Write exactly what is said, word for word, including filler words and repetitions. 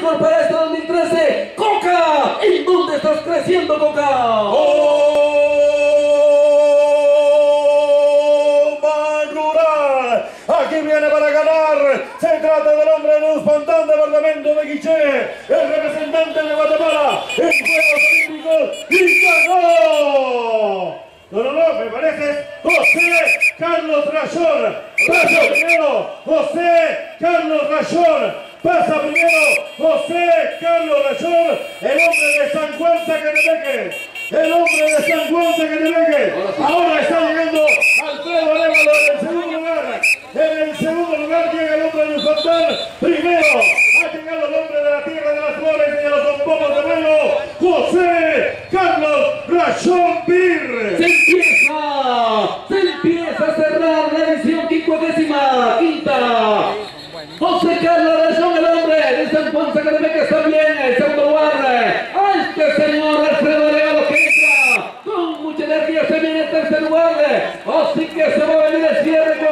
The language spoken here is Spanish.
récord para este dos mil trece. Coca, ¿en dónde estás creciendo, Coca? ¡Oh! ¡Rural! Aquí viene para ganar. Se trata del hombre de Uspantán, departamento de Quiché, el representante de Guatemala en Juegos Olímpicos, y ganó. No, no, no, me parece José Carlos Rayón. Pasa primero José Carlos Rayón. Pasa primero José Carlos Rayón, el hombre de San Juan Zacatepeque. El hombre de San Juan Zacatepeque. Ahora está llegando Alfredo Arévalo en el segundo lugar. En el segundo lugar llega el hombre de Uspantán. Primero ha llegado el hombre de la tierra de las flores y de los bombos de vuelo, José Carlos Rayón Bir. Se empieza, se empieza a cerrar la edición quincuagésima quinta. José Carlos Rayón, el hombre de San Juan Zacatepeque, está bien en el segundo lugar. A este señor Alfredo Arévalo que entra con mucha energía, se viene en tercer lugar. Así que se va a venir el cierre.